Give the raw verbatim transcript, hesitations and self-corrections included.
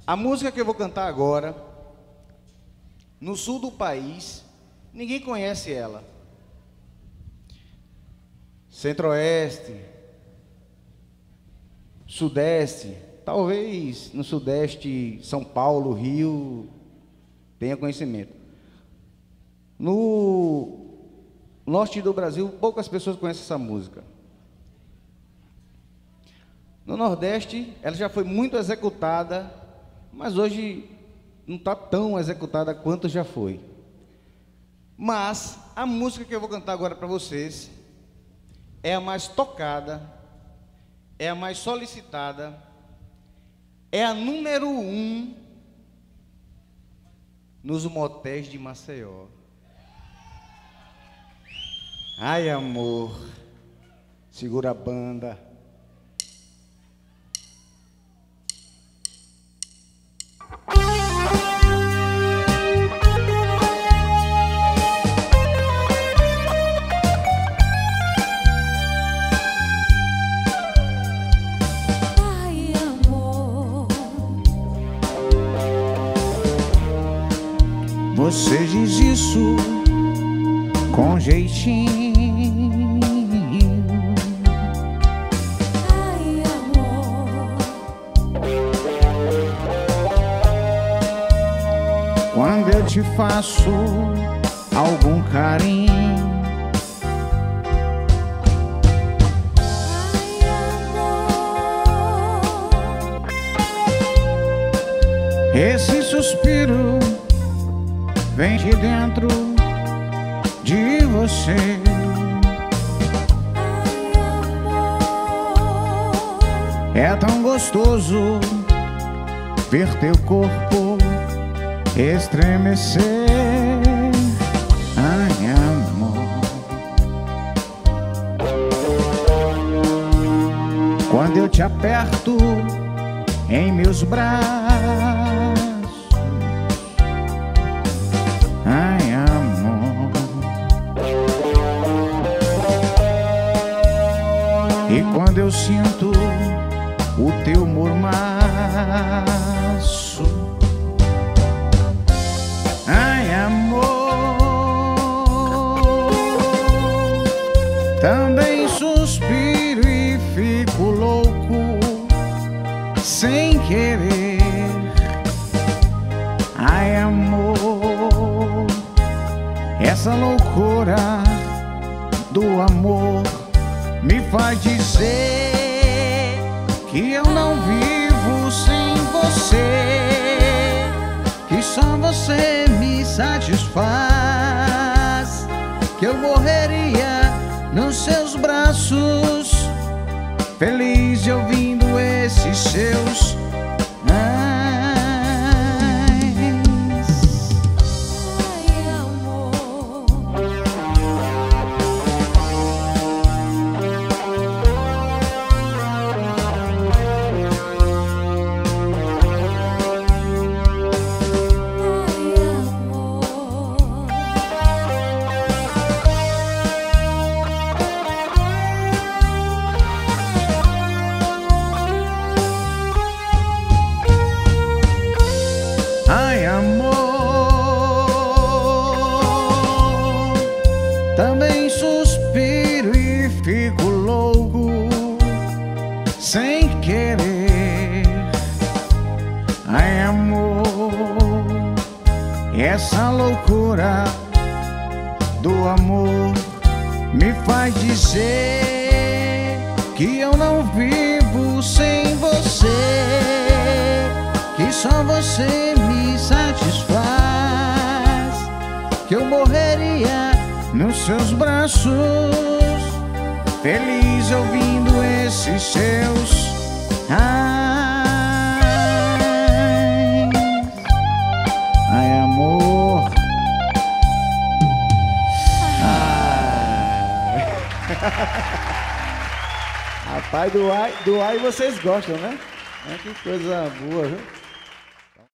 A música que eu vou cantar agora, no sul do país, ninguém conhece ela. Centro-Oeste, Sudeste, talvez no Sudeste, São Paulo, Rio, tenha conhecimento. No Norte do Brasil, poucas pessoas conhecem essa música. No Nordeste, ela já foi muito executada, mas hoje não está tão executada quanto já foi. Mas a música que eu vou cantar agora para vocês é a mais tocada, é a mais solicitada, é a número um nos motéis de Maceió. Ai, amor, segura a banda. Ai, amor, você diz isso com jeitinho. ai, amor, Quando eu te faço algum carinho, ai, amor, esse suspiro vem de dentro de você. ai, amor, É tão gostoso ver teu corpo estremecer. Ai, amor, quando eu te aperto em meus braços. Ai, amor, e quando eu sinto o teu mormaço. Ai, amor, também suspiro e fico louco sem querer. Ai, amor, essa loucura do amor me faz dizer que eu não vivo sem você, que só você me satisfaz, que eu morreria nos seus braços, feliz ouvindo esses seus ais. ai, amor, ai, amor, Ai, amor, também suspiro e fico louco sem querer. Ai, amor, essa loucura do amor me faz dizer que eu não vivo sem você, que só você me satisfaz, que eu morreria nos seus braços, feliz ouvindo esses seus ais. Ai, amor, Rapaz, do ai, do ai vocês gostam, né? É, que coisa boa, viu?